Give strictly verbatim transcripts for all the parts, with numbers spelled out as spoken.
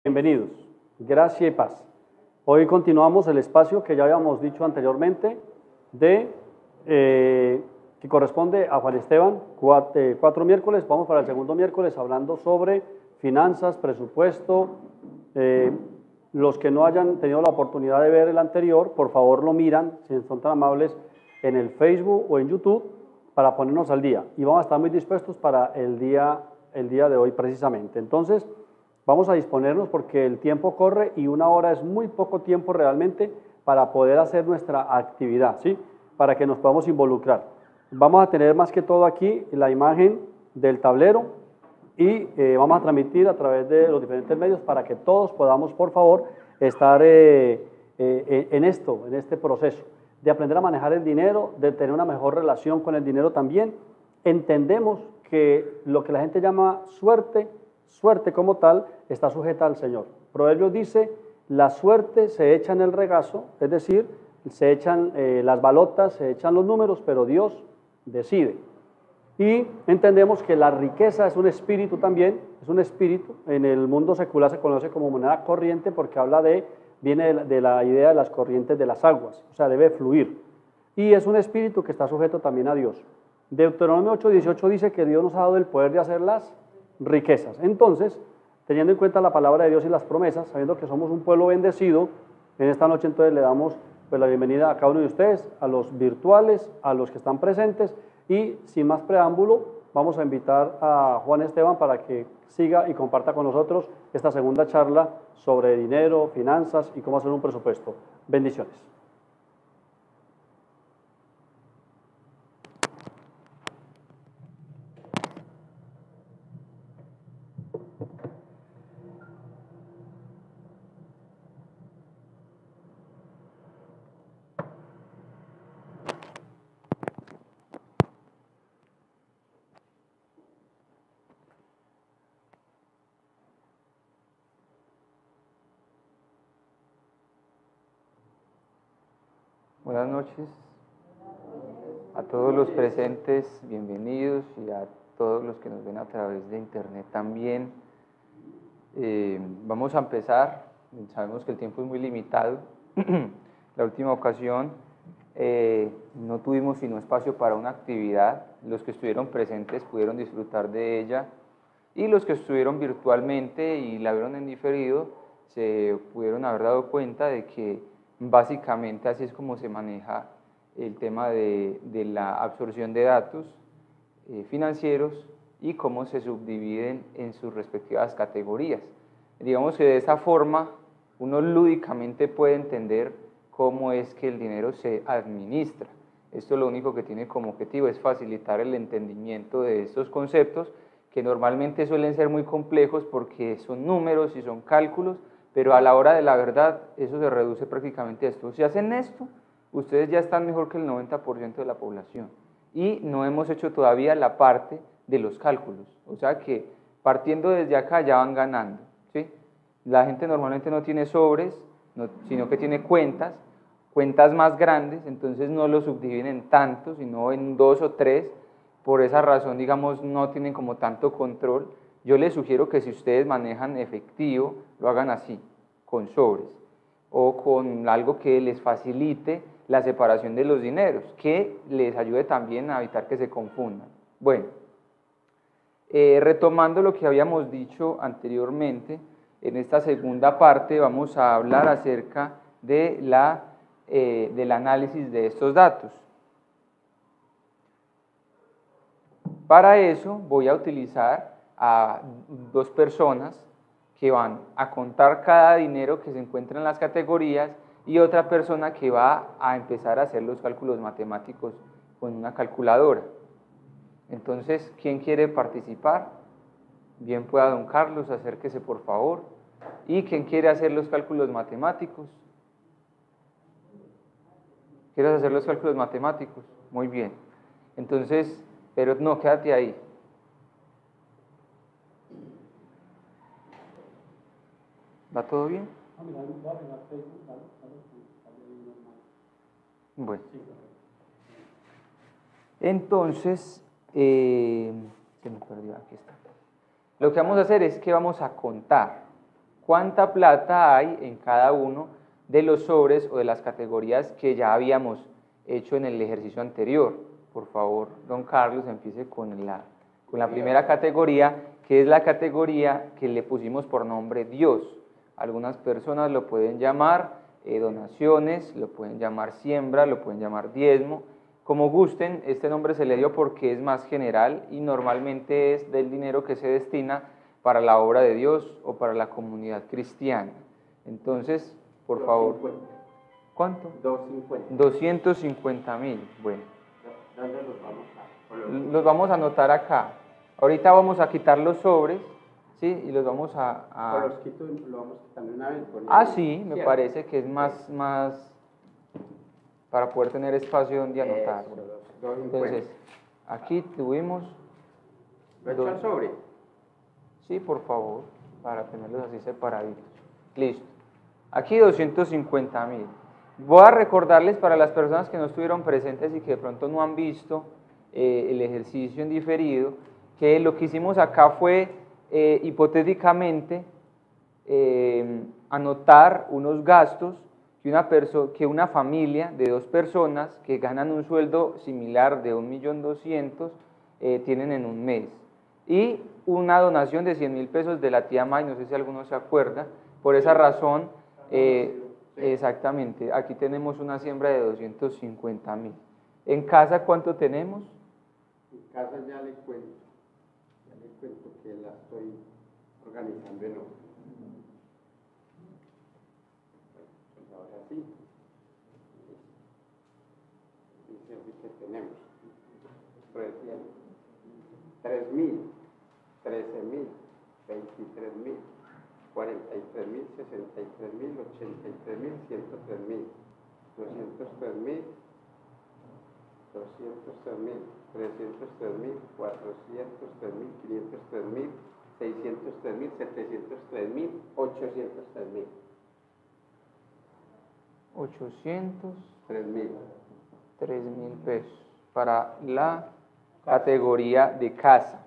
Bienvenidos, gracia y paz. Hoy continuamos el espacio que ya habíamos dicho anteriormente de, eh, que corresponde a Juan Esteban, cuatro, eh, cuatro miércoles, vamos para el segundo miércoles hablando sobre finanzas, presupuesto. Eh, los que no hayan tenido la oportunidad de ver el anterior, por favor lo miran, si son tan amables, en el Facebook o en YouTube para ponernos al día. Y vamos a estar muy dispuestos para el día, el día de hoy precisamente. Entonces, vamos a disponernos porque el tiempo corre y una hora es muy poco tiempo realmente para poder hacer nuestra actividad, ¿sí? Para que nos podamos involucrar. Vamos a tener más que todo aquí la imagen del tablero y eh, vamos a transmitir a través de los diferentes medios para que todos podamos, por favor, estar eh, eh, en esto, en este proceso de aprender a manejar el dinero, de tener una mejor relación con el dinero también. Entendemos que lo que la gente llama suerte, suerte como tal, está sujeta al Señor. Proverbios dice, la suerte se echa en el regazo, es decir, se echan eh, las balotas, se echan los números, pero Dios decide. Y entendemos que la riqueza es un espíritu también, es un espíritu, en el mundo secular se conoce como moneda corriente porque habla de, viene de la, de la idea de las corrientes de las aguas, o sea, debe fluir. Y es un espíritu que está sujeto también a Dios. Deuteronomio ocho dieciocho dice que Dios nos ha dado el poder de hacer las riquezas. Entonces, teniendo en cuenta la palabra de Dios y las promesas, sabiendo que somos un pueblo bendecido, en esta noche entonces le damos pues, la bienvenida a cada uno de ustedes, a los virtuales, a los que están presentes, y sin más preámbulo, vamos a invitar a Juan Esteban para que siga y comparta con nosotros esta segunda charla sobre dinero, finanzas y cómo hacer un presupuesto. Bendiciones. Buenas noches a todos los presentes, bienvenidos, y a todos los que nos ven a través de internet también. Eh, vamos a empezar, sabemos que el tiempo es muy limitado. La última ocasión eh, no tuvimos sino espacio para una actividad, los que estuvieron presentes pudieron disfrutar de ella y los que estuvieron virtualmente y la vieron en diferido se pudieron haber dado cuenta de que básicamente así es como se maneja el tema de, de la absorción de datos eh, financieros y cómo se subdividen en sus respectivas categorías. Digamos que de esa forma uno lúdicamente puede entender cómo es que el dinero se administra. Esto lo único que tiene como objetivo es facilitar el entendimiento de estos conceptos que normalmente suelen ser muy complejos porque son números y son cálculos, pero a la hora de la verdad eso se reduce prácticamente a esto. Si hacen esto, ustedes ya están mejor que el noventa por ciento de la población y no hemos hecho todavía la parte de los cálculos, o sea que partiendo desde acá ya van ganando, ¿sí? La gente normalmente no tiene sobres, no, sino que tiene cuentas, cuentas más grandes, entonces no lo subdividen en tantos, sino en dos o tres, por esa razón, digamos, no tienen como tanto control. Yo les sugiero que si ustedes manejan efectivo, lo hagan así, con sobres, o con algo que les facilite la separación de los dineros, que les ayude también a evitar que se confundan. Bueno, eh, retomando lo que habíamos dicho anteriormente, en esta segunda parte vamos a hablar acerca de la, eh, del análisis de estos datos. Para eso voy a utilizar a dos personas que van a contar cada dinero que se encuentra en las categorías y otra persona que va a empezar a hacer los cálculos matemáticos con una calculadora. Entonces, ¿quién quiere participar? Bien pueda don Carlos, acérquese por favor. ¿Y quién quiere hacer los cálculos matemáticos? ¿Quieres hacer los cálculos matemáticos? Muy bien. Entonces, pero no, quédate ahí. ¿Va todo bien? Bueno. Entonces, eh, se me perdió, aquí está. Lo que vamos a hacer es que vamos a contar cuánta plata hay en cada uno de los sobres o de las categorías que ya habíamos hecho en el ejercicio anterior. Por favor, don Carlos, empiece con la, con la primera categoría, que es la categoría que le pusimos por nombre Dios. Algunas personas lo pueden llamar eh, donaciones, lo pueden llamar siembra, lo pueden llamar diezmo, como gusten. Este nombre se le dio porque es más general y normalmente es del dinero que se destina para la obra de Dios o para la comunidad cristiana. Entonces, por favor. ¿Cuánto? doscientos cincuenta mil. Bueno. ¿Dónde los vamos a colocar? Los vamos a anotar acá. Ahorita vamos a quitar los sobres, ¿sí? Y los vamos a... a... O los quito y lo vamos quitando una vez. Ah, sí, me parece que es más, más para poder tener espacio donde anotar. Eso, dos, dos Entonces, aquí tuvimos... ¿Lo he hecho al sobre? Sí, por favor, para tenerlos así separaditos. Listo. Aquí doscientos cincuenta mil. Voy a recordarles para las personas que no estuvieron presentes y que de pronto no han visto eh, el ejercicio en diferido, que lo que hicimos acá fue eh, hipotéticamente eh, anotar unos gastos que una, que una familia de dos personas que ganan un sueldo similar de un millón doscientos eh, tienen en un mes. Y una donación de cien mil pesos de la tía May, no sé si alguno se acuerda. Por esa razón, eh, exactamente, aquí tenemos una siembra de doscientos cincuenta mil. ¿En casa cuánto tenemos? En casa ya le cuento, ya le cuento que la estoy organizando en orden. Pues ahora sí. Dice que tenemos tres mil, trece mil, veintitrés mil, cuarenta y tres mil, sesenta y tres mil, ochenta y tres mil, ciento tres mil, doscientos tres mil, doscientos tres mil, trescientos tres mil, cuatrocientos tres mil, quinientos tres mil, seiscientos tres mil, setecientos tres mil, ochocientos tres mil. ochocientos tres mil. tres mil pesos para la categoría de casa.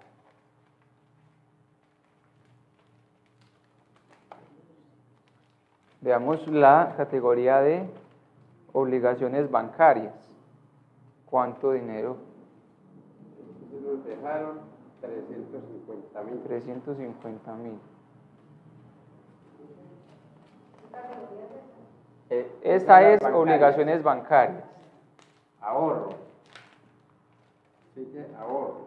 Veamos la categoría de obligaciones bancarias. ¿Cuánto dinero? Nos dejaron trescientos cincuenta mil. trescientos cincuenta mil. Esta es bancarias. Obligaciones bancarias. Ahorro. Sigue ahorro.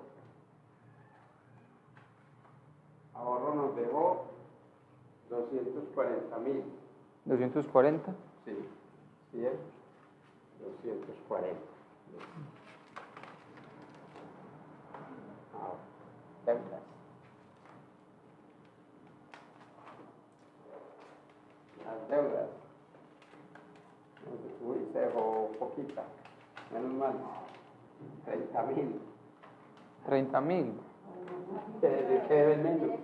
Ahorro nos dejó doscientos cuarenta mil. ¿doscientos cuarenta? Sí, ¿sí es? doscientos cuarenta. Ahora, deudas. Las deudas. Uy, se dejó poquita. Menos mal. treinta mil. treinta mil. Quiere decir que deben menos.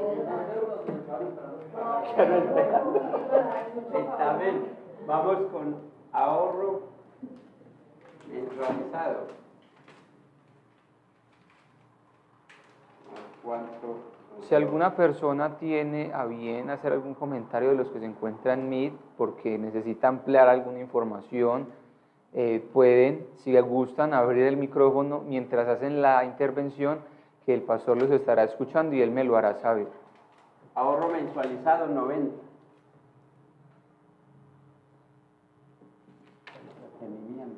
treinta mil. Vamos con ahorro mensualizado. ¿Cuánto? Si alguna persona tiene a bien hacer algún comentario de los que se encuentran en Meet porque necesita ampliar alguna información, eh, pueden, si gustan, abrir el micrófono mientras hacen la intervención, que el pastor los estará escuchando y él me lo hará saber. Ahorro mensualizado noventa. Entretenimiento.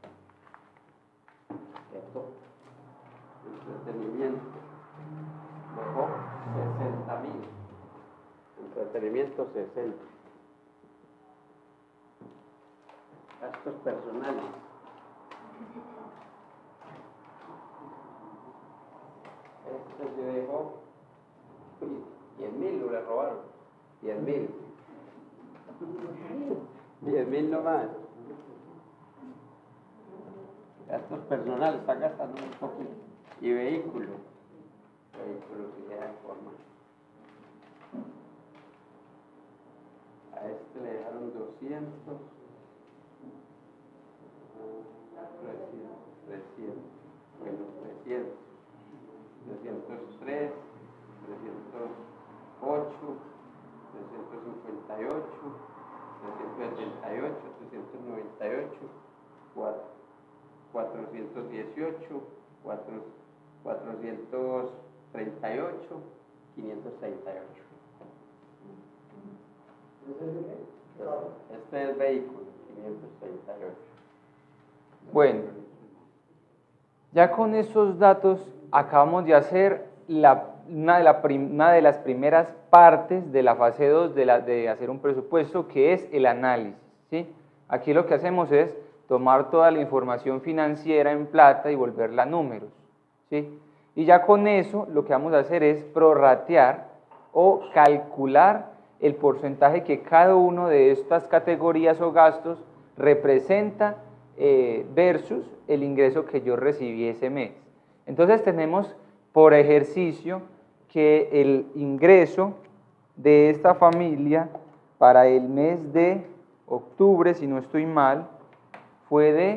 Esto. Entretenimiento. Dejó sesenta mil. Entretenimiento sesenta. Gastos personales. Esto se dejó diez mil, lo le robaron. diez mil. diez mil nomás. Gastos personales, está gastando un poquito. Y vehículo. Vehículo que ya en forma. A este le dejaron doscientos. trescientos, trescientos. Bueno, trescientos. trescientos tres. trescientos ocho, trescientos ochenta y ocho, trescientos noventa y ocho, cuatrocientos dieciocho, cuatrocientos treinta y ocho, quinientos treinta y ocho. Este es el vehículo, quinientos treinta y ocho. Bueno, ya con esos datos acabamos de hacer la, una, de la prim, una de las primeras partes de la fase dos de, la, de hacer un presupuesto, que es el análisis, ¿sí? Aquí lo que hacemos es tomar toda la información financiera en plata y volverla a números, ¿sí? Y ya con eso lo que vamos a hacer es prorratear o calcular el porcentaje que cada uno de estas categorías o gastos representa eh, versus el ingreso que yo recibí ese mes. Entonces tenemos por ejercicio que el ingreso de esta familia para el mes de octubre, si no estoy mal, fue de,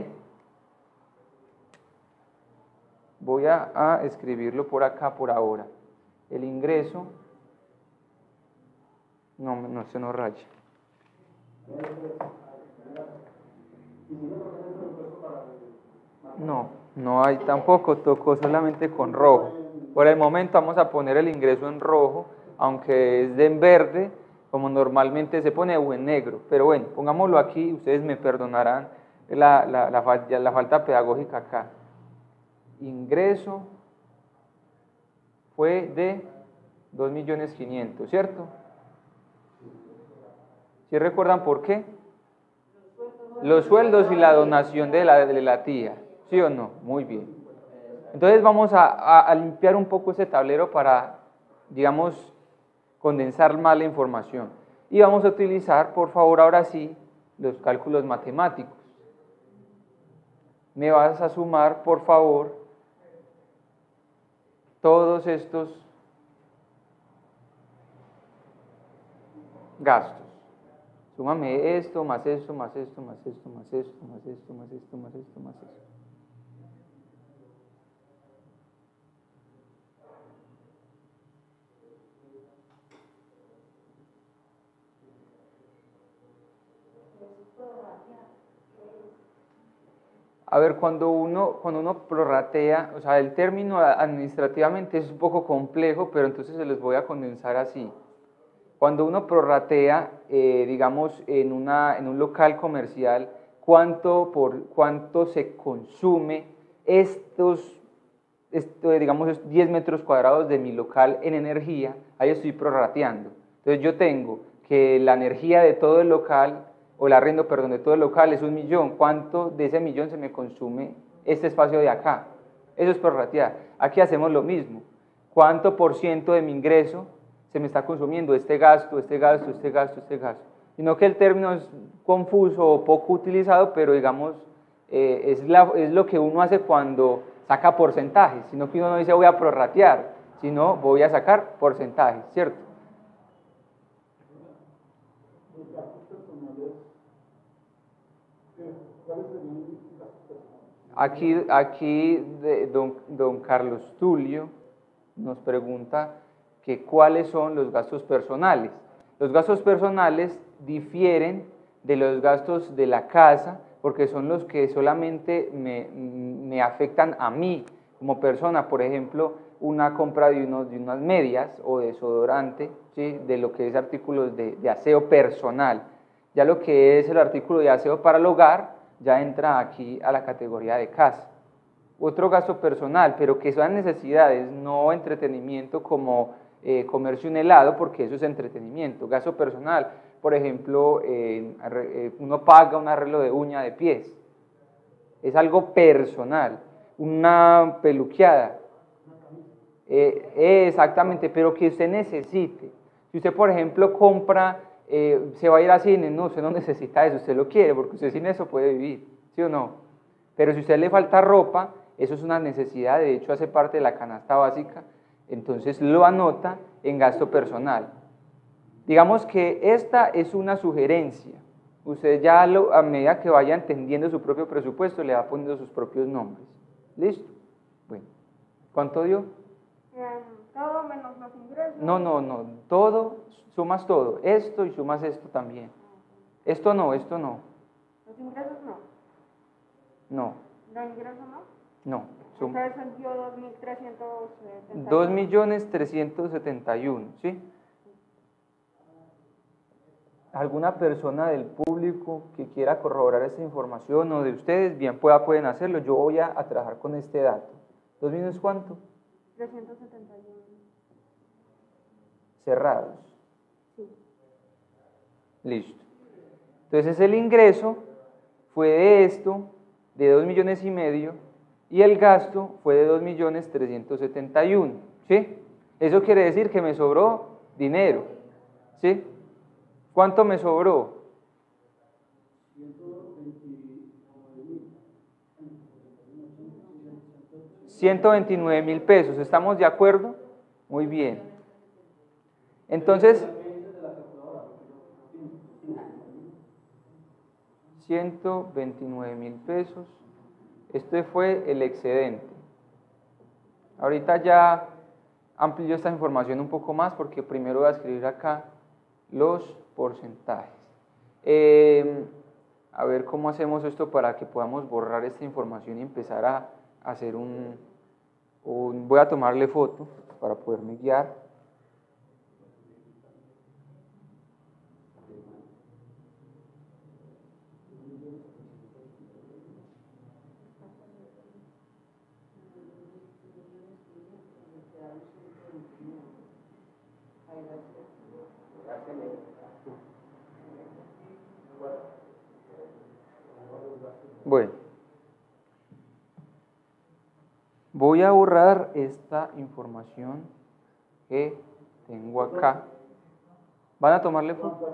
voy a, a escribirlo por acá por ahora, el ingreso, no, no se nos raya. No, no hay tampoco, tocó solamente con rojo. Por el momento vamos a poner el ingreso en rojo, aunque es de en verde, como normalmente se pone, o en negro. Pero bueno, pongámoslo aquí, ustedes me perdonarán la, la, la, la falta pedagógica acá. Ingreso fue de dos millones quinientos, ¿cierto? ¿Sí recuerdan por qué? Los sueldos y la donación de la, de la tía, ¿sí o no? Muy bien. Entonces vamos a, a, a limpiar un poco ese tablero para, digamos, condensar más la información. Y vamos a utilizar, por favor, ahora sí, los cálculos matemáticos. Me vas a sumar, por favor, todos estos gastos. Súmame esto, más esto, más esto, más esto, más esto, más esto, más esto, más esto, más esto. A ver, cuando uno, cuando uno prorratea, o sea, el término administrativamente es un poco complejo, pero entonces se les voy a condensar así. Cuando uno prorratea, eh, digamos, en, una, en un local comercial, ¿cuánto, por, cuánto se consume estos, esto, digamos, diez metros cuadrados de mi local en energía? Ahí estoy prorrateando. Entonces yo tengo que la energía de todo el local, o el arriendo, perdón, de todo el local es un millón. ¿Cuánto de ese millón se me consume este espacio de acá? Eso es prorratear. Aquí hacemos lo mismo. ¿Cuánto por ciento de mi ingreso se me está consumiendo este gasto, este gasto, este gasto, este gasto? Sino que el término es confuso o poco utilizado, pero digamos, eh, es, la, es lo que uno hace cuando saca porcentajes, sino que uno no dice voy a prorratear, sino voy a sacar porcentajes, ¿cierto? Aquí, aquí de don, don Carlos Tulio nos pregunta que cuáles son los gastos personales. Los gastos personales difieren de los gastos de la casa porque son los que solamente me, me afectan a mí como persona. Por ejemplo, una compra de, unos, de unas medias o desodorante, ¿sí? De lo que es artículos de, de aseo personal. Ya lo que es el artículo de aseo para el hogar ya entra aquí a la categoría de casa. Otro gasto personal, pero que son necesidades, no entretenimiento como eh, comerse un helado, porque eso es entretenimiento. Gasto personal, por ejemplo, eh, eh, uno paga un arreglo de uña de pies, es algo personal. Una peluqueada, eh, eh, exactamente, pero que usted necesite. Si usted, por ejemplo, compra, eh, se va a ir a cine, no, usted no necesita eso, usted lo quiere, porque usted sin eso puede vivir, ¿sí o no? Pero si a usted le falta ropa, eso es una necesidad, de hecho hace parte de la canasta básica, entonces lo anota en gasto personal. Digamos que esta es una sugerencia, usted ya lo, a medida que vaya entendiendo su propio presupuesto le va poniendo sus propios nombres. ¿Listo? Bueno, ¿cuánto dio? Eh, todo menos los ingresos. No, no, no, todo, sumas todo, esto y sumas esto también. Esto no, esto no. Los ingresos no. No, Los ingresos no. no. Son Entonces son dio dos mil trescientos setenta. dos millones trescientos setenta y uno, ¿sí? ¿Alguna persona del público que quiera corroborar esta información o de ustedes, bien pueda, pueden hacerlo? Yo voy a, a trabajar con este dato. ¿Dos millones cuánto? trescientos setenta y uno. Cerrados. Sí. Listo. Entonces el ingreso fue de esto, de dos millones y medio, y el gasto fue de dos millones trescientos setenta y uno, ¿sí? Eso quiere decir que me sobró dinero, ¿sí? ¿Cuánto me sobró? ciento veintinueve mil pesos, ¿estamos de acuerdo? Muy bien. Entonces, ciento veintinueve mil pesos, este fue el excedente. Ahorita ya amplio esta información un poco más porque primero voy a escribir acá los porcentajes. Eh, a ver cómo hacemos esto para que podamos borrar esta información y empezar a hacer un, un voy a tomarle foto para poderme guiar. Bueno, voy a borrar esta información que tengo acá. ¿Van a tomarle foto?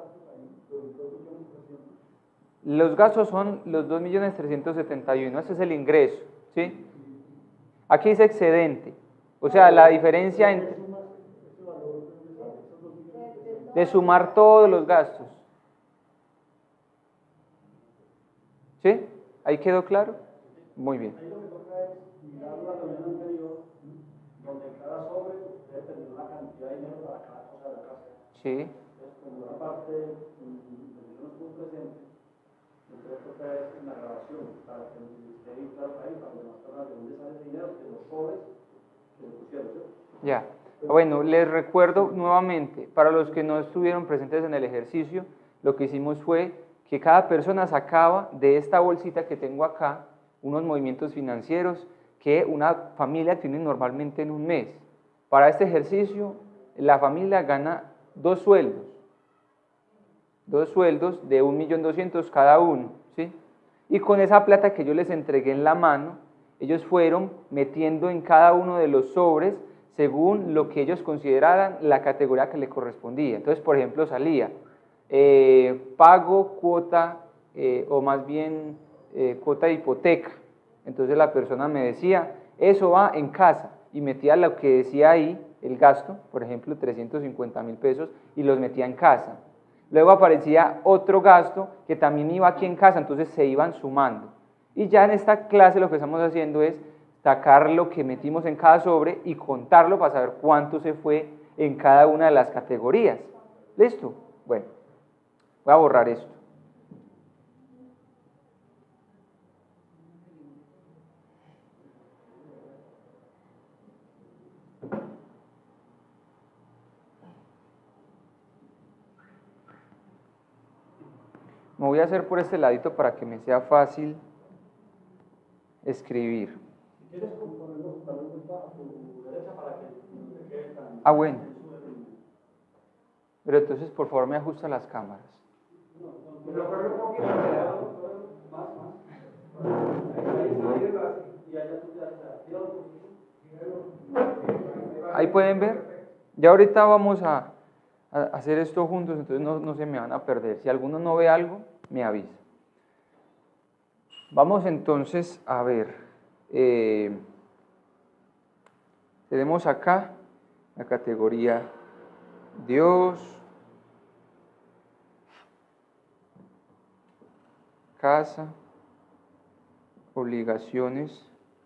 Los gastos son los dos millones trescientos setenta y uno, ese es el ingreso, ¿sí? Aquí dice excedente, o sea, la diferencia entre de sumar todos los gastos. ¿Sí? ¿Ahí quedó claro? Muy bien. Ahí lo que toca es mirar la reunión anterior, donde cada sobre debe tener una cantidad de dinero para cada cosa de la casa. Sí. Entonces, como una parte de no estuvo presente, entonces toca es en la grabación, para que esté bien claro ahí, para que las personas de dónde sale ese dinero, de los sobres que le pusieron, ¿sí? Ya. Bueno, les recuerdo nuevamente, para los que no estuvieron presentes en el ejercicio, lo que hicimos fue que cada persona sacaba de esta bolsita que tengo acá unos movimientos financieros que una familia tiene normalmente en un mes. Para este ejercicio, la familia gana dos sueldos, dos sueldos de un millón doscientos mil cada uno, ¿sí? Y con esa plata que yo les entregué en la mano, ellos fueron metiendo en cada uno de los sobres según lo que ellos consideraran la categoría que le correspondía. Entonces, por ejemplo, salía eh, pago cuota, eh, o más bien eh, cuota de hipoteca. Entonces la persona me decía, eso va en casa, y metía lo que decía ahí, el gasto, por ejemplo, trescientos cincuenta mil pesos, y los metía en casa. Luego aparecía otro gasto que también iba aquí en casa, entonces se iban sumando. Y ya en esta clase lo que estamos haciendo es sacar lo que metimos en cada sobre y contarlo para saber cuánto se fue en cada una de las categorías. ¿Listo? Bueno, voy a borrar esto. Me voy a hacer por este ladito para que me sea fácil escribir. Si quieres, ponerlo también a tu derecha para que no te quede tan... Ah, bueno. Pero entonces, por favor, me ajusta las cámaras. Pero corre un poquito, más, más. Y allá tú ya... Ahí pueden ver. Ya ahorita vamos a, a hacer esto juntos, entonces no, no se me van a perder. Si alguno no ve algo, me avisa. Vamos entonces a ver. Eh, tenemos acá la categoría Dios, casa, obligaciones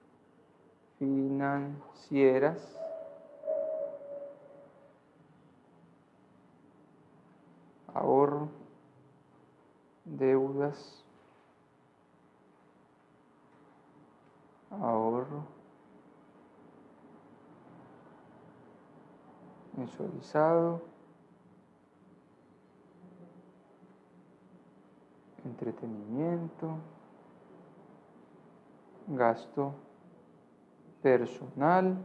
financieras, ahorro, deudas, ahorro, mensualizado, entretenimiento, gasto personal,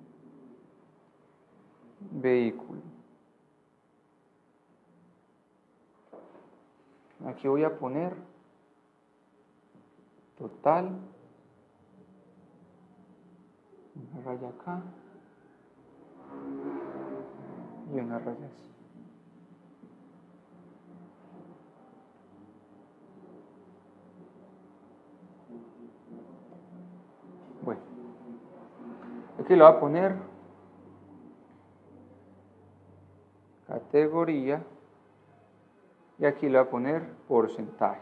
vehículo. Aquí voy a poner total, una raya acá y una raya así. Bueno, aquí lo voy a poner categoría y aquí le voy a poner porcentaje.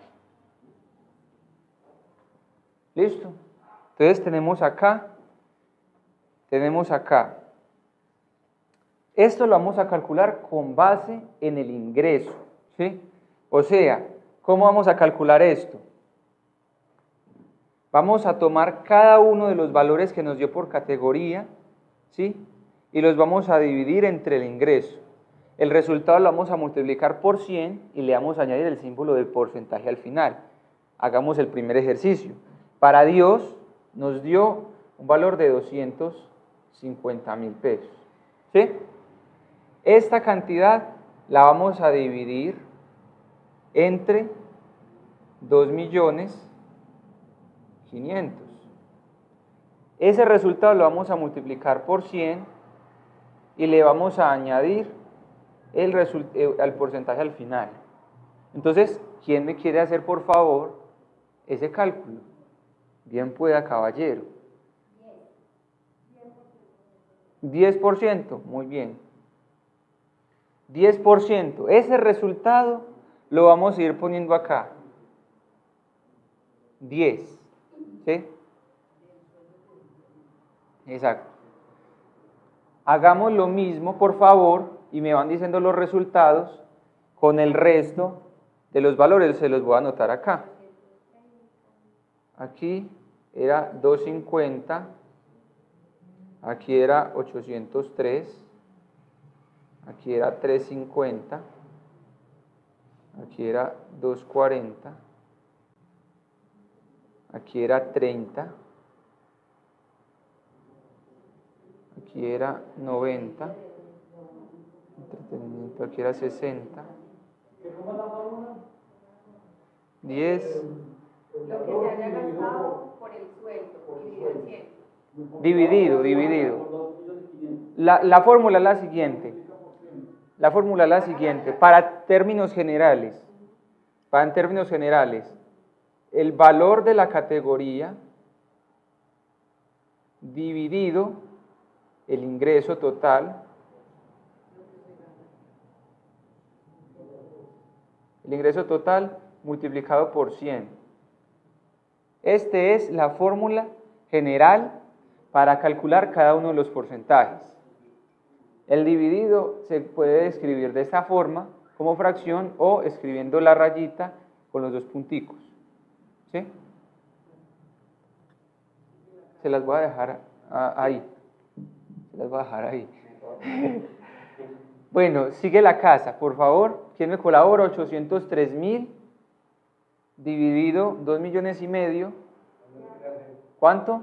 ¿Listo? Entonces tenemos acá, tenemos acá. Esto lo vamos a calcular con base en el ingreso, ¿sí? O sea, ¿cómo vamos a calcular esto? Vamos a tomar cada uno de los valores que nos dio por categoría, ¿sí? Y los vamos a dividir entre el ingreso. El resultado lo vamos a multiplicar por cien y le vamos a añadir el símbolo del porcentaje al final. Hagamos el primer ejercicio. Para Dios nos dio un valor de doscientos cincuenta mil pesos, ¿sí? Esta cantidad la vamos a dividir entre dos millones quinientos. Ese resultado lo vamos a multiplicar por cien y le vamos a añadir el, el porcentaje al final. Entonces, ¿quién me quiere hacer por favor ese cálculo? Bien pueda, caballero. diez por ciento, muy bien. diez por ciento, ese resultado lo vamos a ir poniendo acá. diez, ¿sí? Exacto. Hagamos lo mismo, por favor, y me van diciendo los resultados con el resto de los valores, se los voy a anotar acá. Aquí era doscientos cincuenta, aquí era ochocientos tres, aquí era trescientos cincuenta, aquí era doscientos cuarenta, aquí era treinta, aquí era noventa, entretenimiento, aquí era sesenta, diez. Lo que se haya gastado por el sueldo, dividido en cien. Dividido, dividido. La, la fórmula es la siguiente. La fórmula es la siguiente. Para términos generales, para en términos generales, el valor de la categoría dividido el ingreso total, el ingreso total multiplicado por cien. Esta es la fórmula general para calcular cada uno de los porcentajes. El dividido se puede escribir de esta forma, como fracción, o escribiendo la rayita con los dos punticos. ¿Sí? Se las voy a dejar ahí. Se las voy a dejar ahí. Bueno, sigue la casa, por favor. ¿Quién me colabora? ochocientos tres mil dividido dos millones y medio. ¿Cuánto?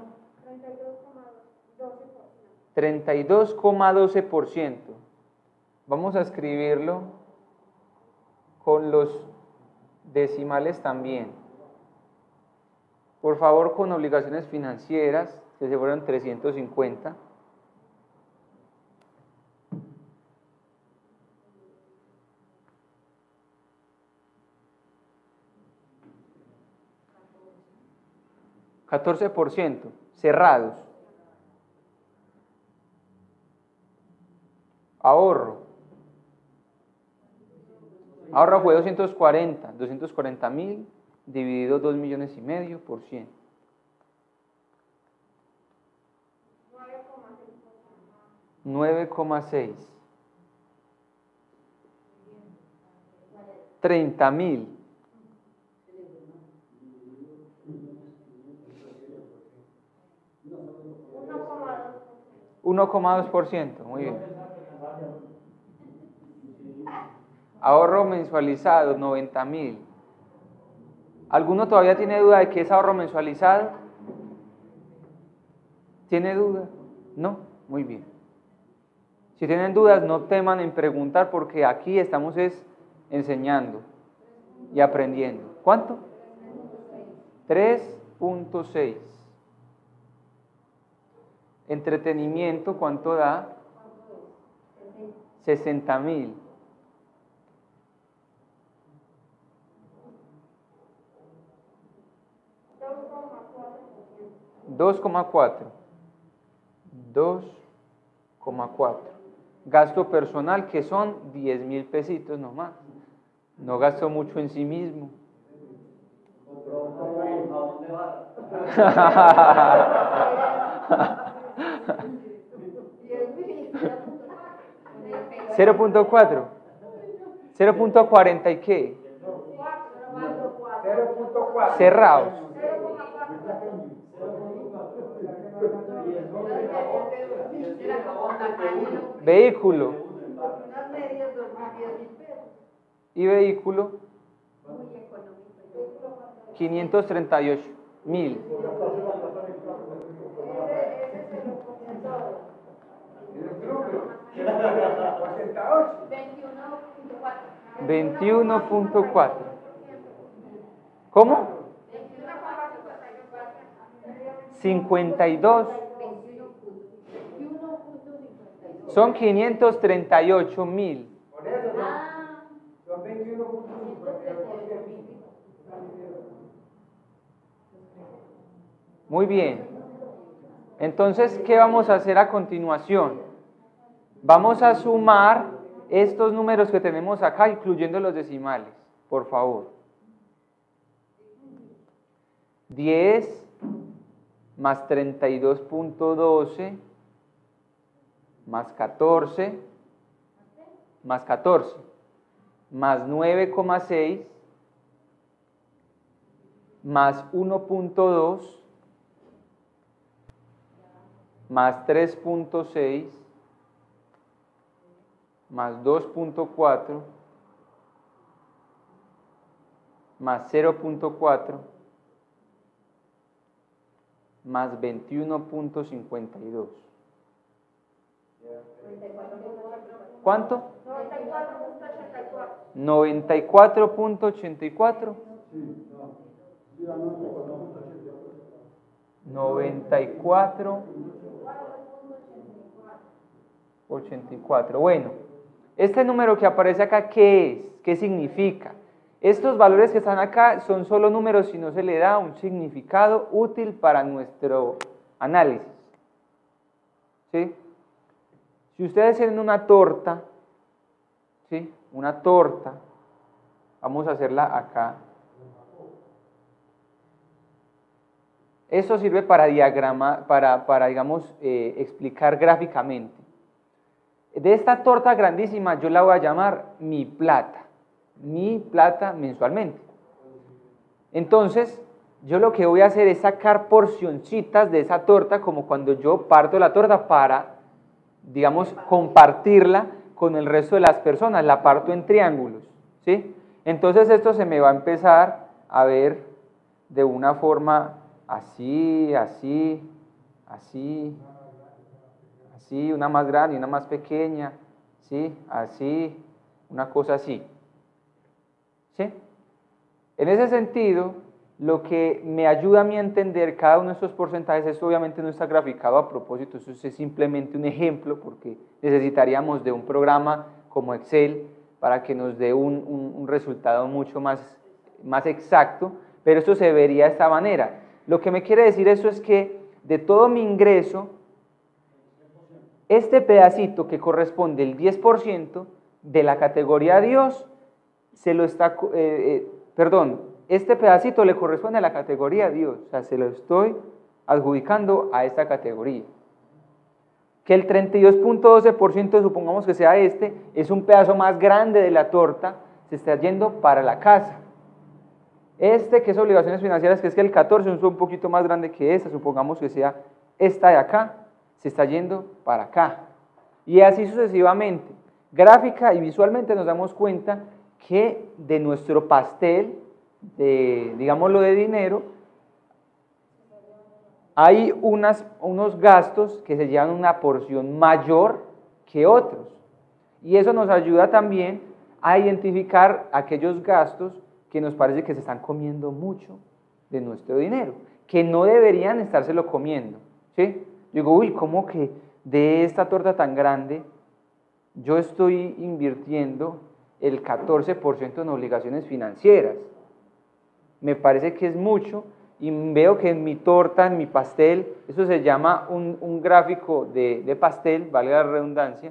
treinta y dos coma doce por ciento. Vamos a escribirlo con los decimales también. Por favor, con obligaciones financieras, que se fueron trescientos cincuenta. catorce por ciento, cerrados. Ahorro. Ahorro fue doscientos cuarenta, doscientos cuarenta mil dividido dos millones y medio por cien. nueve coma seis. treinta mil. uno coma dos por ciento, muy bien. Ahorro mensualizado, noventa mil. ¿Alguno todavía tiene duda de qué es ahorro mensualizado? ¿Tiene duda? ¿No? Muy bien. Si tienen dudas, no teman en preguntar porque aquí estamos es enseñando y aprendiendo. ¿Cuánto? tres punto seis. Entretenimiento, ¿cuánto da? sesenta mil. dos coma cuatro. dos coma cuatro. Gasto personal, que son diez mil pesitos nomás. No gasto mucho en sí mismo. cero punto cuatro. cero punto cuarenta y qué. Cerrados. Vehículo. Y vehículo. quinientos treinta y ocho mil. veintiuno punto cuatro. ¿Cómo? cincuenta y dos. Son quinientos treinta y ocho mil. Muy bien. Entonces, ¿qué vamos a hacer a continuación? Vamos a sumar estos números que tenemos acá, incluyendo los decimales, por favor. diez más treinta y dos punto doce más catorce más catorce más nueve coma seis más uno punto dos más tres punto seis más dos punto cuatro más cero punto cuatro más veintiuno punto cincuenta y dos. ¿Cuánto? noventa y cuatro punto ochenta y cuatro. noventa y cuatro punto ochenta y cuatro. Bueno, este número que aparece acá, ¿qué es? ¿Qué significa? Estos valores que están acá son solo números si no se le da un significado útil para nuestro análisis. ¿Sí? Si ustedes tienen una torta, ¿sí? Una torta, vamos a hacerla acá. Eso sirve para diagrama, para, para digamos, eh, explicar gráficamente. De esta torta grandísima yo la voy a llamar mi plata. Mi plata mensualmente. Entonces, yo lo que voy a hacer es sacar porcioncitas de esa torta, como cuando yo parto la torta para, digamos, compartirla con el resto de las personas, la parto en triángulos, ¿sí? Entonces esto se me va a empezar a ver de una forma así, así, así, así, una más grande y una más pequeña, ¿sí? Así, una cosa así. ¿Sí? En ese sentido, lo que me ayuda a mí a entender cada uno de estos porcentajes, esto obviamente no está graficado a propósito, eso es simplemente un ejemplo, porque necesitaríamos de un programa como Excel para que nos dé un, un, un resultado mucho más, más exacto, pero esto se vería de esta manera. Lo que me quiere decir eso es que de todo mi ingreso, este pedacito que corresponde al diez por ciento de la categoría Dios, se lo está, eh, eh, perdón, este pedacito le corresponde a la categoría Dios, o sea, se lo estoy adjudicando a esta categoría. Que el treinta y dos punto doce por ciento, supongamos que sea este, es un pedazo más grande de la torta, se está yendo para la casa. Este, que es obligaciones financieras, que es que el catorce es un poquito más grande que esta, supongamos que sea esta de acá, se está yendo para acá. Y así sucesivamente. Gráfica y visualmente nos damos cuenta que de nuestro pastel, de, digámoslo de dinero, hay unas, unos gastos que se llevan una porción mayor que otros. Y eso nos ayuda también a identificar aquellos gastos que nos parece que se están comiendo mucho de nuestro dinero, que no deberían estárselo comiendo, ¿sí? Yo digo, uy, ¿cómo que de esta torta tan grande yo estoy invirtiendo el catorce por ciento en obligaciones financieras? Me parece que es mucho y veo que en mi torta, en mi pastel, eso se llama un, un gráfico de, de pastel, valga la redundancia,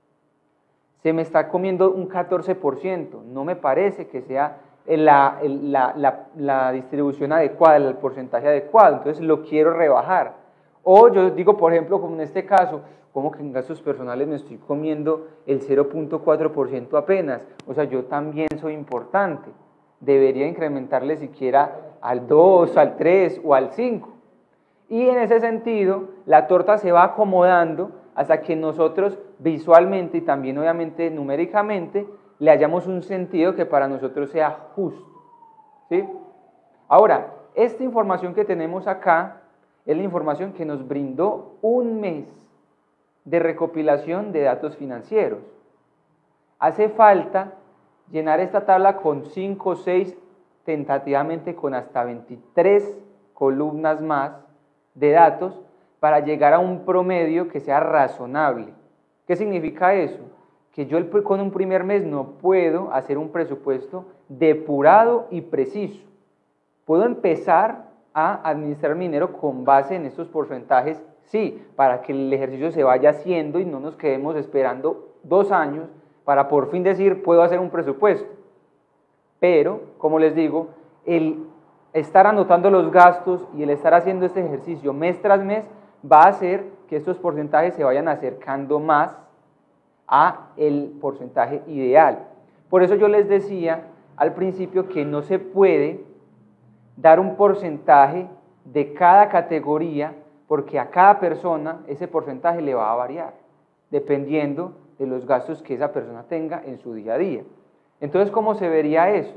se me está comiendo un catorce por ciento, no me parece que sea la, la, la, la distribución adecuada, el porcentaje adecuado, entonces lo quiero rebajar. O yo digo, por ejemplo, como en este caso, como que en gastos personales me estoy comiendo el cero punto cuatro por ciento apenas, o sea, yo también soy importante, debería incrementarle siquiera al dos, al tres o al cinco. Y en ese sentido, la torta se va acomodando hasta que nosotros visualmente y también obviamente numéricamente le hayamos un sentido que para nosotros sea justo, ¿sí? Ahora, esta información que tenemos acá es la información que nos brindó un mes de recopilación de datos financieros. Hace falta llenar esta tabla con cinco o seis, tentativamente con hasta veintitrés columnas más de datos para llegar a un promedio que sea razonable. ¿Qué significa eso? Que yo con un primer mes no puedo hacer un presupuesto depurado y preciso. Puedo empezar a administrar mi dinero con base en estos porcentajes, sí, para que el ejercicio se vaya haciendo y no nos quedemos esperando dos años para por fin decir, puedo hacer un presupuesto. Pero, como les digo, el estar anotando los gastos y el estar haciendo este ejercicio mes tras mes va a hacer que estos porcentajes se vayan acercando más a el porcentaje ideal. Por eso yo les decía al principio que no se puede dar un porcentaje de cada categoría porque a cada persona ese porcentaje le va a variar dependiendo de los gastos que esa persona tenga en su día a día. Entonces, ¿cómo se vería esto?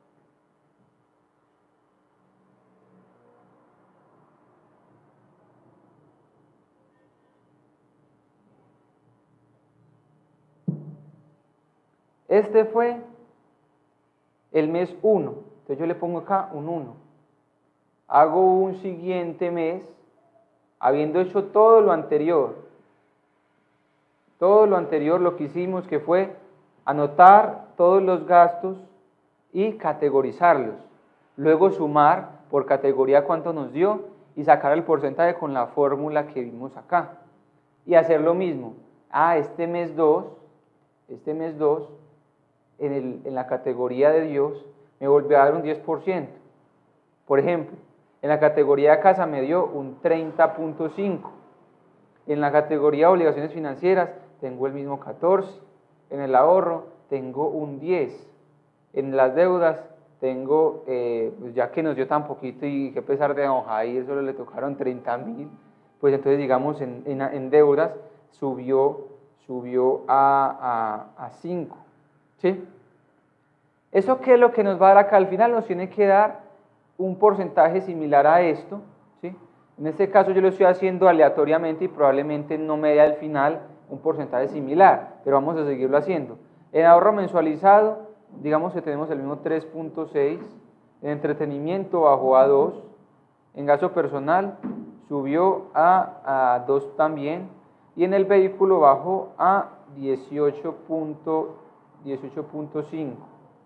Este fue el mes uno, entonces yo le pongo acá un uno. Hago un siguiente mes, habiendo hecho todo lo anterior. Todo lo anterior, lo que hicimos que fue anotar todos los gastos y categorizarlos. Luego sumar por categoría cuánto nos dio y sacar el porcentaje con la fórmula que vimos acá. Y hacer lo mismo. Ah, este mes dos, este mes dos, en, el, en la categoría de Dios, me volvió a dar un diez por ciento. Por ejemplo, en la categoría de casa me dio un treinta punto cinco. En la categoría de obligaciones financieras tengo el mismo catorce. En el ahorro tengo un diez. En las deudas tengo, eh, pues ya que nos dio tan poquito y que a pesar de don Jair solo le tocaron treinta mil, pues entonces digamos en, en, en deudas subió, subió a, a, a cinco. ¿Sí? ¿Eso qué es lo que nos va a dar acá? Al final nos tiene que dar un porcentaje similar a esto, ¿sí? En este caso yo lo estoy haciendo aleatoriamente y probablemente no me dé al final un porcentaje similar, pero vamos a seguirlo haciendo. En ahorro mensualizado, digamos que tenemos el mismo tres punto seis, en entretenimiento bajó a dos, en gasto personal subió a, a dos también, y en el vehículo bajó a dieciocho punto cinco.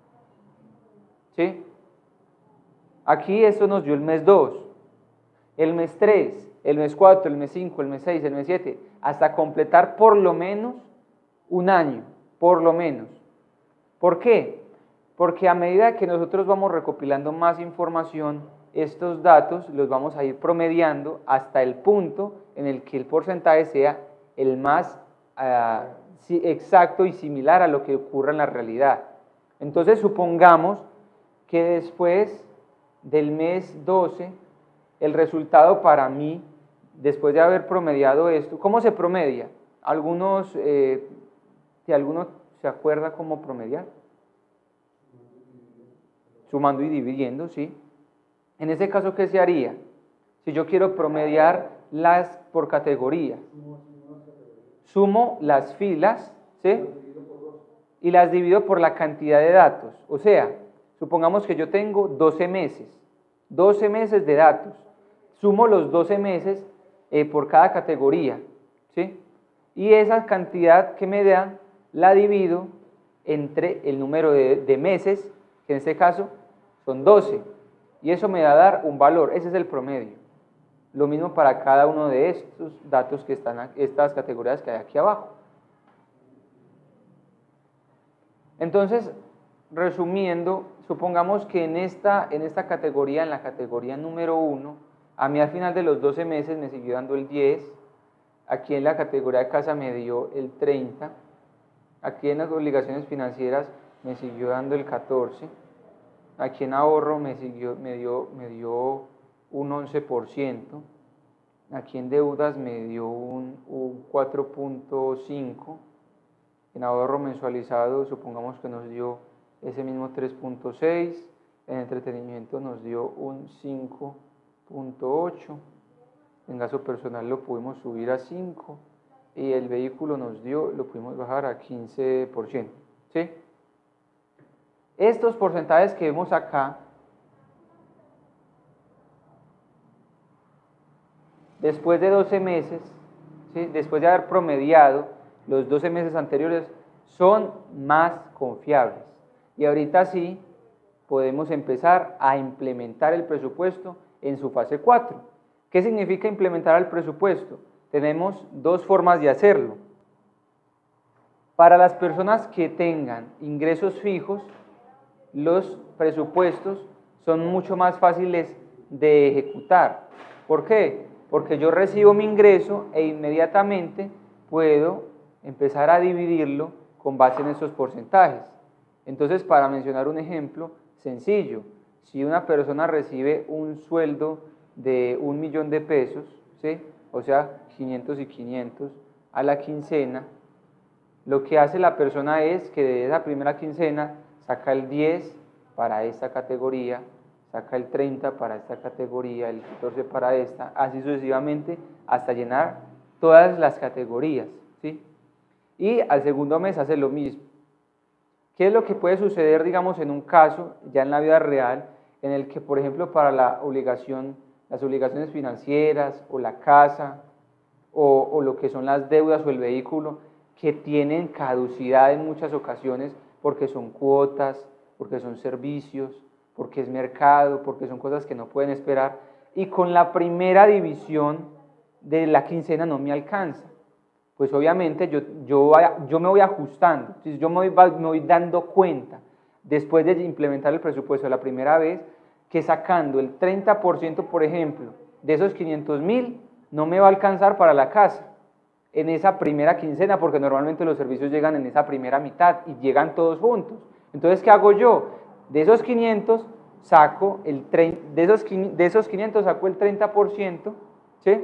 ¿Sí? Aquí esto nos dio el mes dos, el mes tres, el mes cuatro, el mes cinco, el mes seis, el mes siete, hasta completar por lo menos un año, por lo menos. ¿Por qué? Porque a medida que nosotros vamos recopilando más información, estos datos los vamos a ir promediando hasta el punto en el que el porcentaje sea el más uh, exacto y similar a lo que ocurre en la realidad. Entonces supongamos que después del mes doce, el resultado para mí después de haber promediado esto, ¿cómo se promedia? Algunos, eh, si alguno se acuerda cómo promediar. Sumando y dividiendo, ¿sí? En ese caso, ¿qué se haría? Si yo quiero promediar las por categorías, sumo las filas, ¿sí? Y las divido por la cantidad de datos. O sea, supongamos que yo tengo doce meses, doce meses de datos. Sumo los doce meses eh, por cada categoría, ¿sí? Y esa cantidad que me da, la divido entre el número de, de meses, que en este caso son doce. Y eso me va a dar un valor, ese es el promedio. Lo mismo para cada uno de estos datos que están, aquí, estas categorías que hay aquí abajo. Entonces, resumiendo, supongamos que en esta, en esta categoría, en la categoría número uno, a mí al final de los doce meses me siguió dando el diez, aquí en la categoría de casa me dio el treinta, aquí en las obligaciones financieras me siguió dando el catorce, aquí en ahorro me, siguió, me, dio, me dio un once por ciento, aquí en deudas me dio un, un cuatro punto cinco, en ahorro mensualizado supongamos que nos dio ese mismo tres punto seis, en entretenimiento nos dio un cinco punto ocho, en gasto personal lo pudimos subir a cinco y el vehículo nos dio, lo pudimos bajar a quince por ciento, ¿sí? Estos porcentajes que vemos acá, después de doce meses, ¿sí? Después de haber promediado los doce meses anteriores, son más confiables. Y ahorita sí podemos empezar a implementar el presupuesto en su fase cuatro. ¿Qué significa implementar el presupuesto? Tenemos dos formas de hacerlo. Para las personas que tengan ingresos fijos, los presupuestos son mucho más fáciles de ejecutar. ¿Por qué? Porque yo recibo mi ingreso e inmediatamente puedo empezar a dividirlo con base en esos porcentajes. Entonces, para mencionar un ejemplo sencillo, si una persona recibe un sueldo de un millón de pesos, ¿sí? O sea, quinientos y quinientos a la quincena, lo que hace la persona es que de esa primera quincena saca el diez para esta categoría, saca el treinta para esta categoría, el catorce para esta, así sucesivamente hasta llenar todas las categorías, ¿sí? Y al segundo mes hace lo mismo. ¿Qué es lo que puede suceder, digamos, en un caso, ya en la vida real, en el que, por ejemplo, para la obligación, las obligaciones financieras o la casa o, o lo que son las deudas o el vehículo, que tienen caducidad en muchas ocasiones porque son cuotas, porque son servicios, porque es mercado, porque son cosas que no pueden esperar, y con la primera división de la quincena no me alcanza? Pues obviamente yo, yo, yo me voy ajustando, entonces yo me voy, me voy dando cuenta, después de implementar el presupuesto la primera vez, que sacando el treinta por ciento, por ejemplo, de esos quinientos mil, no me va a alcanzar para la casa en esa primera quincena, porque normalmente los servicios llegan en esa primera mitad y llegan todos juntos. Entonces, ¿qué hago yo? De esos quinientos saco el treinta, de esos, de esos quinientos saco el treinta por ciento, ¿sí?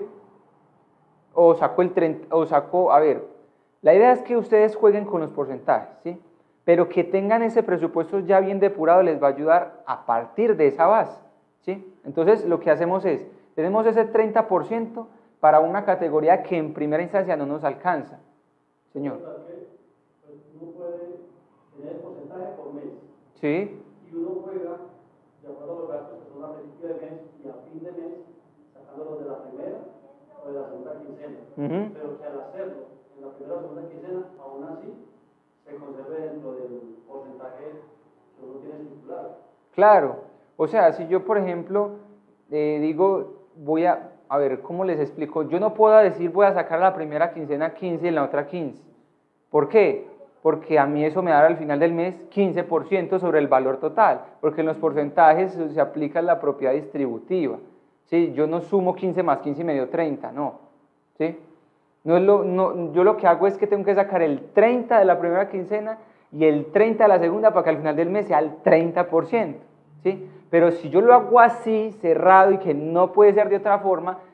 O saco el treinta, o saco, a ver, la idea es que ustedes jueguen con los porcentajes, ¿sí? Pero que tengan ese presupuesto ya bien depurado les va a ayudar a partir de esa base, ¿sí? Entonces, lo que hacemos es, tenemos ese treinta por ciento para una categoría que en primera instancia no nos alcanza. Señor. Pues uno puede tener el porcentaje por mes. Sí. Y uno juega de acuerdo a los gastos que son a principio de mes y a fin de mes, sacándolos de la primera o de la segunda quincena. Uh-huh. Pero que al hacerlo en la primera o segunda quincena, aún así, se conserve dentro del porcentaje que uno tiene estipulado. Claro. O sea, si yo, por ejemplo, eh, digo, voy a... A ver, ¿cómo les explico? Yo no puedo decir voy a sacar la primera quincena quince y en la otra quince. ¿Por qué? Porque a mí eso me da al final del mes quince por ciento sobre el valor total, porque en los porcentajes se aplica la propiedad distributiva. ¿Sí? Yo no sumo quince más quince y medio treinta, no. ¿Sí? No es lo, no, yo lo que hago es que tengo que sacar el treinta de la primera quincena y el treinta de la segunda para que al final del mes sea el treinta por ciento. ¿Sí? Pero si yo lo hago así, cerrado y que no puede ser de otra forma,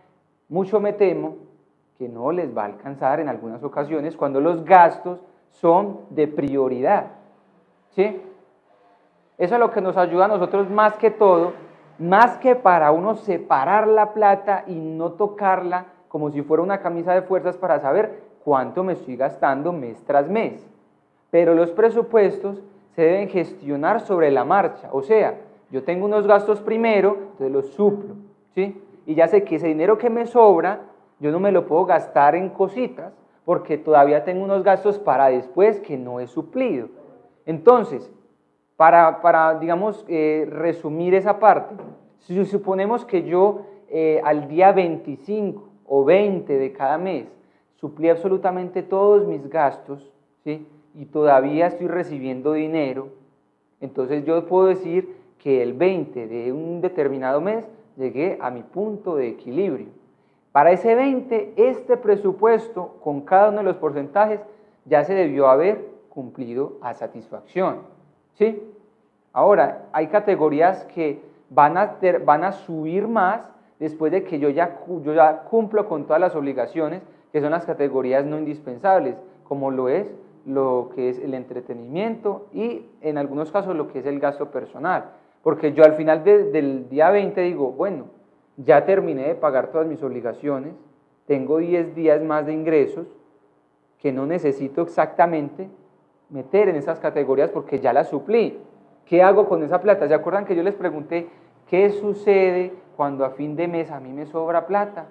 Mucho me temo que no les va a alcanzar en algunas ocasiones cuando los gastos son de prioridad, ¿sí? Eso es lo que nos ayuda a nosotros más que todo, más que para uno separar la plata y no tocarla como si fuera una camisa de fuerzas para saber cuánto me estoy gastando mes tras mes. Pero los presupuestos se deben gestionar sobre la marcha, o sea, yo tengo unos gastos primero, entonces los suplo, ¿sí? Y ya sé que ese dinero que me sobra, yo no me lo puedo gastar en cositas, porque todavía tengo unos gastos para después que no he suplido. Entonces, para, para digamos, eh, resumir esa parte, si suponemos que yo eh, al día veinticinco o veinte de cada mes suplí absolutamente todos mis gastos, ¿sí? Y todavía estoy recibiendo dinero, entonces yo puedo decir que el veinte de un determinado mes llegué a mi punto de equilibrio. Para ese veinte, este presupuesto con cada uno de los porcentajes ya se debió haber cumplido a satisfacción, ¿sí? Ahora, hay categorías que van a, ter, van a subir más después de que yo ya, yo ya cumplo con todas las obligaciones, que son las categorías no indispensables, como lo es lo que es el entretenimiento y en algunos casos lo que es el gasto personal, porque yo al final de, del día veinte digo, bueno, ya terminé de pagar todas mis obligaciones, tengo diez días más de ingresos que no necesito exactamente meter en esas categorías porque ya las suplí. ¿Qué hago con esa plata? ¿Se acuerdan que yo les pregunté qué sucede cuando a fin de mes a mí me sobra plata?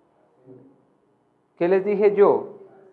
¿Qué les dije yo?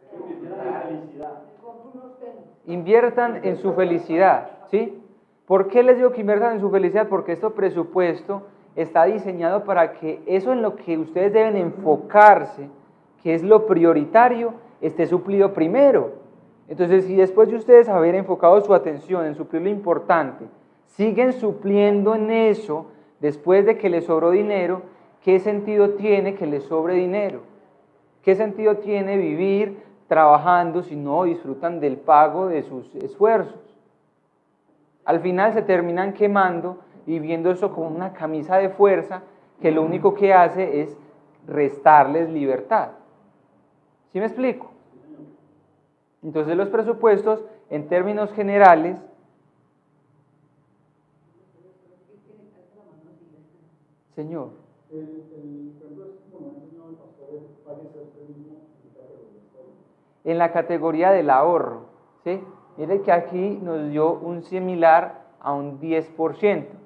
Inviertan en su felicidad, ¿sí? ¿Por qué les digo que inviertan en su felicidad? Porque este presupuesto está diseñado para que eso en lo que ustedes deben enfocarse, que es lo prioritario, esté suplido primero. Entonces, si después de ustedes haber enfocado su atención en suplir lo importante, siguen supliendo en eso, después de que les sobró dinero, ¿qué sentido tiene que les sobre dinero? ¿Qué sentido tiene vivir trabajando si no disfrutan del pago de sus esfuerzos? Al final se terminan quemando y viendo eso como una camisa de fuerza que lo único que hace es restarles libertad. ¿Sí me explico? Entonces los presupuestos, en términos generales, señor, en la categoría del ahorro, ¿sí? Mire que aquí nos dio un similar a un diez por ciento.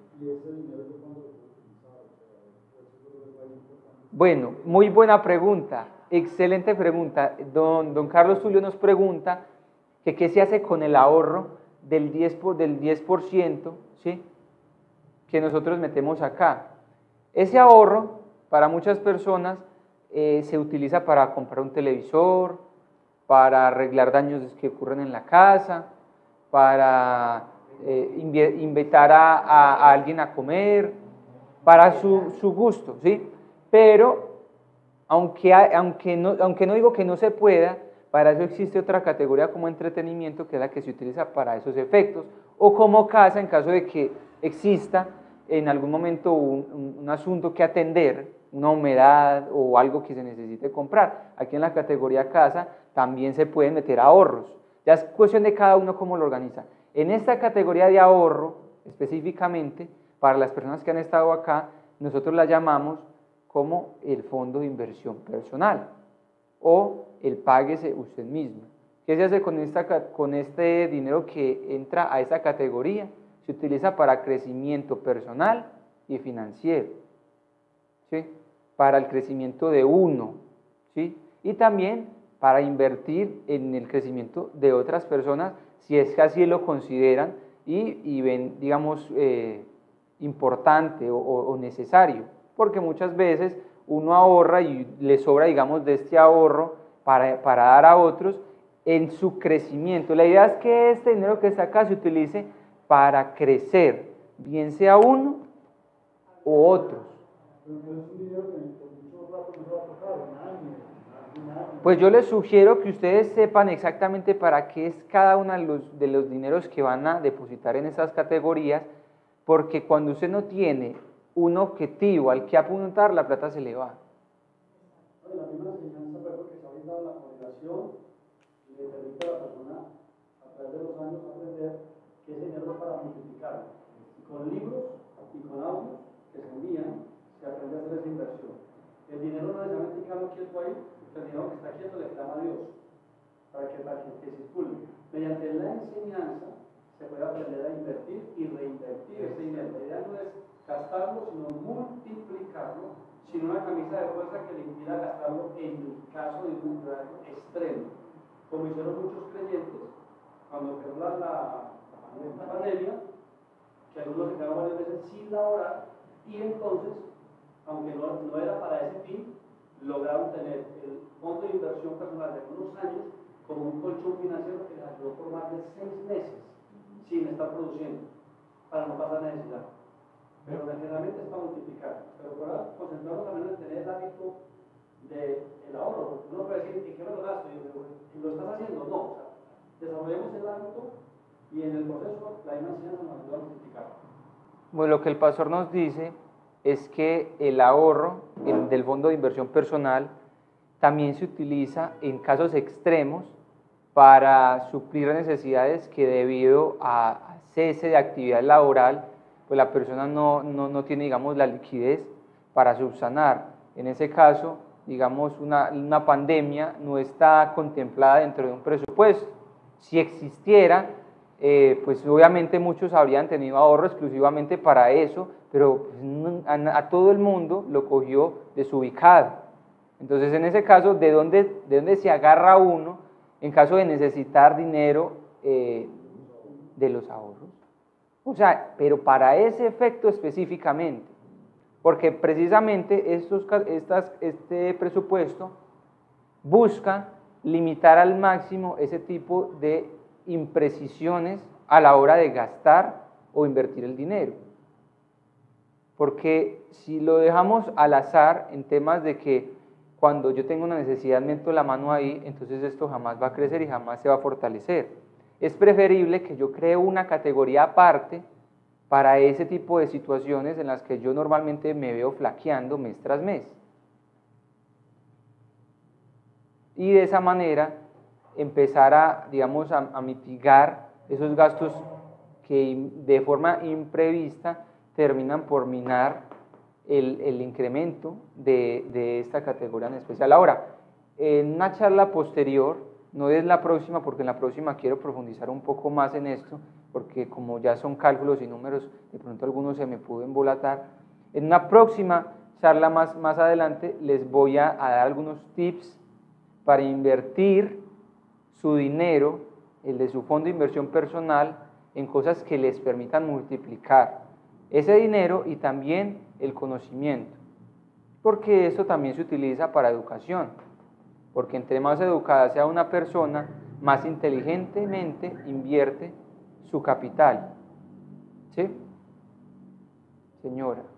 Bueno, muy buena pregunta, excelente pregunta. Don, don Carlos Tulio nos pregunta que qué se hace con el ahorro del diez por, del diez por ciento, ¿sí? Que nosotros metemos acá. Ese ahorro, para muchas personas, eh, se utiliza para comprar un televisor, para arreglar daños que ocurren en la casa, para eh, invitar a, a, a alguien a comer, para su, su gusto, ¿sí? Pero, aunque, aunque, no, aunque no digo que no se pueda, para eso existe otra categoría como entretenimiento, que es la que se utiliza para esos efectos, o como casa en caso de que exista en algún momento un, un, un asunto que atender, una humedad o algo que se necesite comprar. Aquí en la categoría casa también se pueden meter ahorros. Ya es cuestión de cada uno cómo lo organiza. En esta categoría de ahorro, específicamente, para las personas que han estado acá, nosotros la llamamos como el fondo de inversión personal o el páguese usted mismo. ¿Qué se hace con, esta, con este dinero que entra a esta categoría? Se utiliza para crecimiento personal y financiero, ¿sí? Para el crecimiento de uno, ¿sí? Y también para invertir en el crecimiento de otras personas, si es que así lo consideran y, y ven, digamos, eh, importante o, o necesario, porque muchas veces uno ahorra y le sobra, digamos, de este ahorro para, para dar a otros en su crecimiento. La idea es que este dinero que está acá se utilice para crecer, bien sea uno u otros. Pues yo les sugiero que ustedes sepan exactamente para qué es cada uno de los, de los dineros que van a depositar en esas categorías, porque cuando usted no tiene un objetivo al que apuntar, la plata se le va. dinero no necesariamente queda quieto ahí, porque el dinero que está quieto le clama a Dios, para que, para que, que circule. Mediante la enseñanza se puede aprender a invertir y reinvertir ese dinero. La idea no es gastarlo, sino multiplicarlo, sin una camisa de fuerza que le impida gastarlo en el caso de un daño extremo, como hicieron muchos creyentes cuando quedó la, la, la pandemia, que algunos se quedaron varias veces sin laborar, y entonces, aunque no, no era para ese fin, lograron tener el fondo de inversión personal de algunos años como un colchón financiero que les ayudó por más de seis meses sin estar produciendo, para no pasar necesidad. Pero generalmente es para multiplicar. Pero por ahora concentrarnos también en tener el hábito del ahorro, porque uno puede decir, ¿y qué me lo gasto? ¿Y lo estás haciendo? No, o sea, desarrollemos el hábito y en el proceso la misma enseñanza nos ayuda a multiplicar. Bueno, lo que el pastor nos dice es que el ahorro el, del fondo de inversión personal también se utiliza en casos extremos para suplir necesidades que debido a cese de actividad laboral, pues la persona no, no, no tiene, digamos, la liquidez para subsanar. En ese caso, digamos, una, una pandemia no está contemplada dentro de un presupuesto. Si existiera, eh, pues obviamente muchos habrían tenido ahorro exclusivamente para eso, pero pues, no, a, a todo el mundo lo cogió desubicado. Entonces, en ese caso, ¿de dónde, de dónde se agarra uno en caso de necesitar dinero eh, de los ahorros? O sea, pero para ese efecto específicamente, porque precisamente estos, estas, este presupuesto busca limitar al máximo ese tipo de imprecisiones a la hora de gastar o invertir el dinero. Porque si lo dejamos al azar en temas de que cuando yo tengo una necesidad meto la mano ahí, entonces esto jamás va a crecer y jamás se va a fortalecer. Es preferible que yo cree una categoría aparte para ese tipo de situaciones en las que yo normalmente me veo flaqueando mes tras mes. Y de esa manera empezar a, digamos, a, a mitigar esos gastos que de forma imprevista terminan por minar el, el incremento de, de esta categoría en especial. Ahora, en una charla posterior, no es la próxima, porque en la próxima quiero profundizar un poco más en esto, porque como ya son cálculos y números, de pronto algunos se me pudo embolatar. En una próxima charla más, más adelante les voy a, a dar algunos tips para invertir su dinero, el de su fondo de inversión personal, en cosas que les permitan multiplicar ese dinero y también el conocimiento, porque eso también se utiliza para educación, porque entre más educada sea una persona, más inteligentemente invierte su capital. ¿Sí? Señora.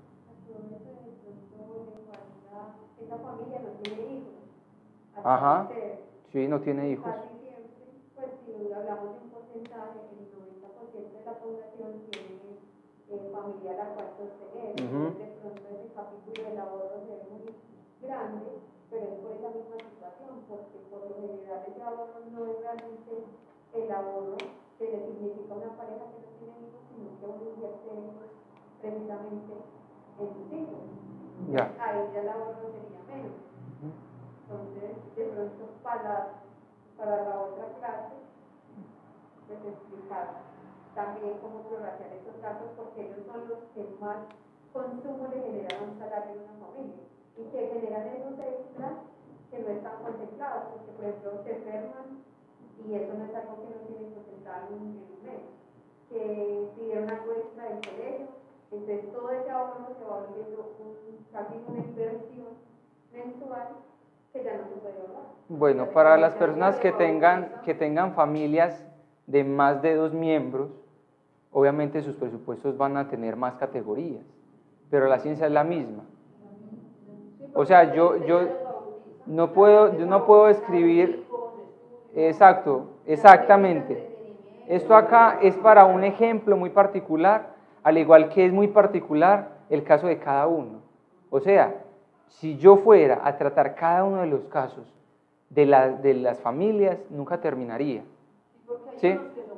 Esa familia no tiene hijos. Ajá. Sí, no tiene hijos. Casi siempre, pues si hablamos de un porcentaje, el noventa por ciento de la población tiene eh, familia a la cual sostener. Uh-huh. De pronto ese capítulo del ahorro se ve muy grande, pero es por esa misma situación, porque por lo general ese ahorro no es realmente el ahorro que le significa una pareja que no tiene hijos, sino que uno invierte precisamente en sus hijos. Ya. Ahí ya el ahorro sería menos. Entonces, de pronto para, para la otra clase, pues explicar también cómo prorratear estos gastos, porque ellos son los que más consumo le generan a un salario de una familia y que generan esos extras que no están contemplados, porque por ejemplo se enferman y eso no es algo que no tienen contemplado en un mes, que pidieron algo extra del colegio, entonces todo ese ahorro se va volviendo un, casi una inversión mensual que ya no se puede ahorrar. Bueno, para las personas que tengan, que tengan familias de más de dos miembros, obviamente sus presupuestos van a tener más categorías, pero la ciencia es la misma. O sea, yo, yo no puedo, yo no puedo escribir, exacto, exactamente. Esto acá es para un ejemplo muy particular, al igual que es muy particular el caso de cada uno. O sea, si yo fuera a tratar cada uno de los casos de, la, de las familias, nunca terminaría. ¿Sí?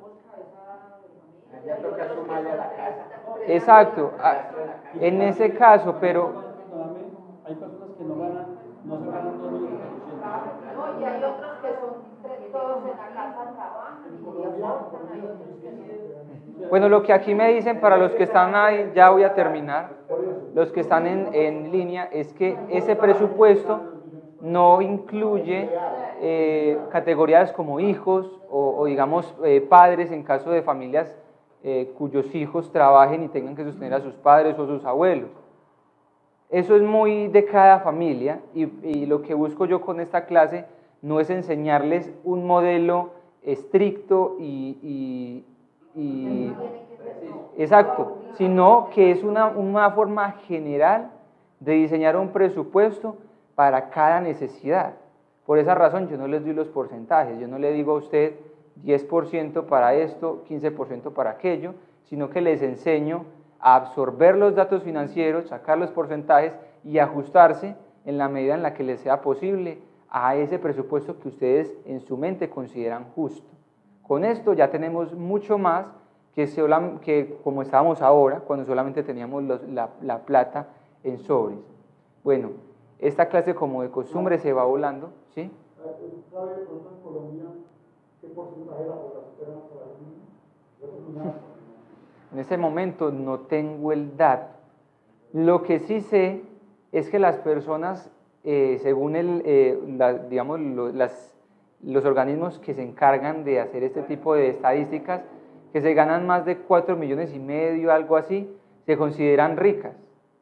Ya toca sumarle a la casa. Exacto, en ese caso, pero... Hay personas que no ganan Bueno, lo que aquí me dicen para los que están ahí, ya voy a terminar, los que están en, en línea, es que ese presupuesto no incluye eh, categorías como hijos o, o digamos eh, padres en caso de familias eh, cuyos hijos trabajen y tengan que sostener a sus padres o sus abuelos. Eso es muy de cada familia y, y lo que busco yo con esta clase no es enseñarles un modelo estricto y, y, y exacto, sino que es una, una forma general de diseñar un presupuesto para cada necesidad. Por esa razón yo no les doy los porcentajes, yo no le digo a usted diez por ciento para esto, quince por ciento para aquello, sino que les enseño a absorber los datos financieros, sacar los porcentajes y ajustarse en la medida en la que les sea posible a ese presupuesto que ustedes en su mente consideran justo. Con esto ya tenemos mucho más que, sola, que como estábamos ahora, cuando solamente teníamos los, la, la plata en sobres. Bueno, esta clase como de costumbre se va volando, ¿sí? ¿Sabe de pronto en Colombia qué porcentaje de la población tiene un salario mínimo? En ese momento no tengo el dato. Lo que sí sé es que las personas, eh, según el, eh, la, digamos, lo, las, los organismos que se encargan de hacer este tipo de estadísticas, que se ganan más de cuatro millones y medio, algo así, se consideran ricas.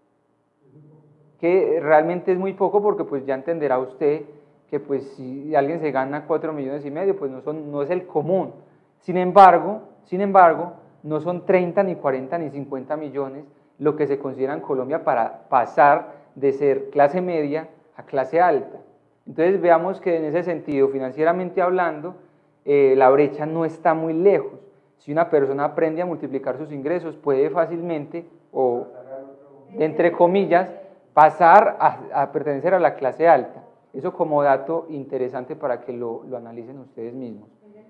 Que realmente es muy poco porque pues ya entenderá usted que pues si alguien se gana cuatro millones y medio, pues no, son, no es el común. Sin embargo, sin embargo, no son treinta, ni cuarenta, ni cincuenta millones lo que se considera en Colombia para pasar de ser clase media a clase alta. Entonces veamos que en ese sentido, financieramente hablando, eh, la brecha no está muy lejos. Si una persona aprende a multiplicar sus ingresos, puede fácilmente, o entre comillas, pasar a, a pertenecer a la clase alta. Eso como dato interesante para que lo, lo analicen ustedes mismos.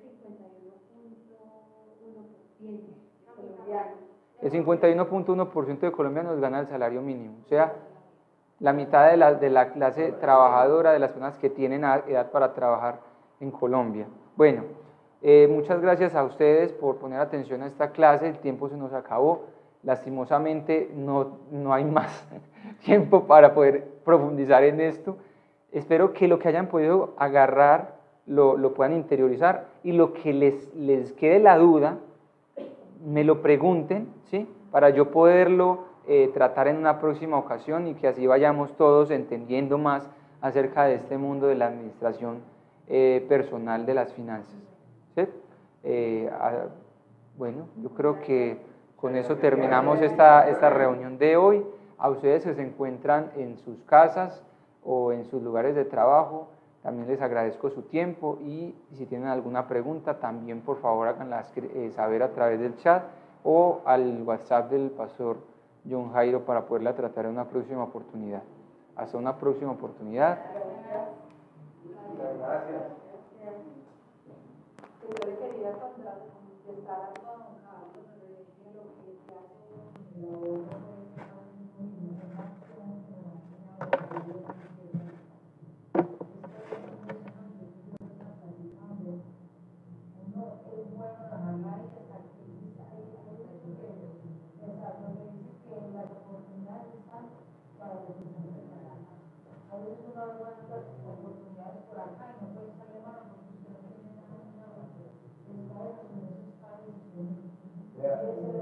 El cincuenta y uno punto uno por ciento de colombianos gana el salario mínimo, o sea, la mitad de la, de la clase trabajadora, de las personas que tienen edad para trabajar en Colombia. Bueno, eh, muchas gracias a ustedes por poner atención a esta clase, el tiempo se nos acabó, lastimosamente no, no hay más tiempo para poder profundizar en esto. Espero que lo que hayan podido agarrar lo, lo puedan interiorizar y lo que les, les quede la duda, me lo pregunten, ¿sí? Para yo poderlo eh, tratar en una próxima ocasión y que así vayamos todos entendiendo más acerca de este mundo de la administración eh, personal de las finanzas, ¿sí? Eh, a, bueno, yo creo que con eso terminamos esta, esta reunión de hoy. A ustedes que se encuentran en sus casas o en sus lugares de trabajo, también les agradezco su tiempo y si tienen alguna pregunta también por favor háganla eh, saber a través del chat o al WhatsApp del pastor John Jairo para poderla tratar en una próxima oportunidad. Hasta una próxima oportunidad. Gracias. Yo le quería contestar a Juan Carlos de lo que se hace. Yeah.